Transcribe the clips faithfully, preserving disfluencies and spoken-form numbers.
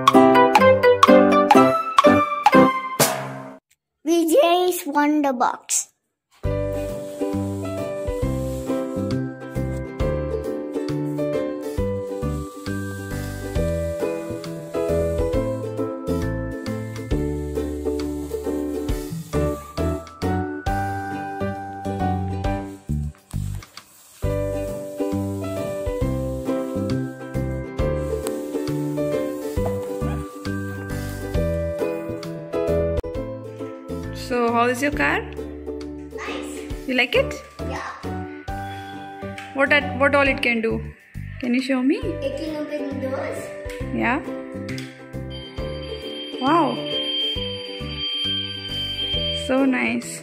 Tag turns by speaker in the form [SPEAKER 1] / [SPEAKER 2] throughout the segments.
[SPEAKER 1] Vijay's Wonder Box.
[SPEAKER 2] So, how is your car?
[SPEAKER 1] Nice.
[SPEAKER 2] You like it?
[SPEAKER 1] Yeah.
[SPEAKER 2] What at, what all it can do? Can you show me?
[SPEAKER 1] It can open doors.
[SPEAKER 2] Yeah. Wow. So nice.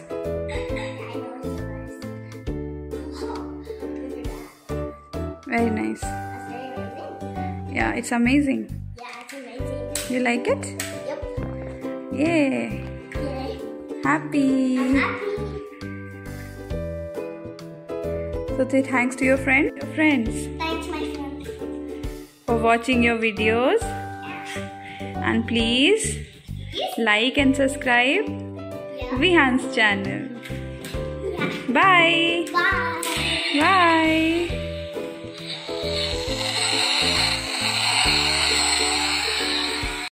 [SPEAKER 2] Very nice. Yeah, it's amazing.
[SPEAKER 1] Yeah, it's amazing.
[SPEAKER 2] You like it?
[SPEAKER 1] Yep.
[SPEAKER 2] Yay.
[SPEAKER 1] Yay.
[SPEAKER 2] Happy.
[SPEAKER 1] I'm happy.
[SPEAKER 2] So say thanks to your friend, your friends
[SPEAKER 1] Thanks, my friend.
[SPEAKER 2] for watching your videos. And please like and subscribe
[SPEAKER 1] Yeah.
[SPEAKER 2] Vihaan's channel.
[SPEAKER 1] Yeah.
[SPEAKER 2] Bye.
[SPEAKER 1] Bye.
[SPEAKER 2] Bye.